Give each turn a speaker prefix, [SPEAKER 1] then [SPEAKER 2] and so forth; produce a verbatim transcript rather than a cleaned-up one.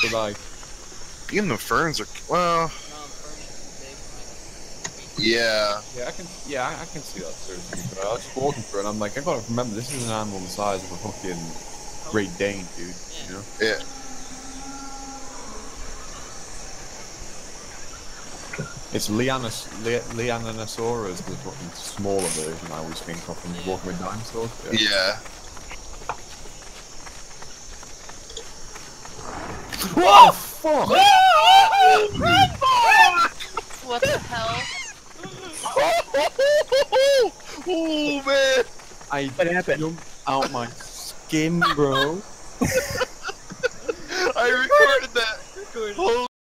[SPEAKER 1] but like...
[SPEAKER 2] Even the ferns are... well... Yeah.
[SPEAKER 1] Yeah, I can. Yeah, I, I can see that seriously. But I was just walking through, and I'm like, I gotta remember, this is an animal the size of a fucking Great Dane, dude. You know?
[SPEAKER 2] Yeah.
[SPEAKER 1] It's Lianos, Li Lianosaurus, the fucking smaller version. I always think of when you're walking with dinosaurs. Yeah.
[SPEAKER 2] Yeah.
[SPEAKER 1] Whoa! Fuck!
[SPEAKER 3] What the hell?
[SPEAKER 2] Oh man!
[SPEAKER 1] I
[SPEAKER 4] What happened?
[SPEAKER 1] jumped out my skin, bro.
[SPEAKER 2] I recorded that. Holy